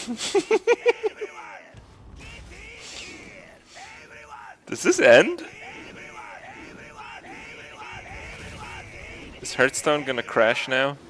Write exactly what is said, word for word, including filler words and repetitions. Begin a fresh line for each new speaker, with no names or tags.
Does this end? Is Hearthstone gonna crash now?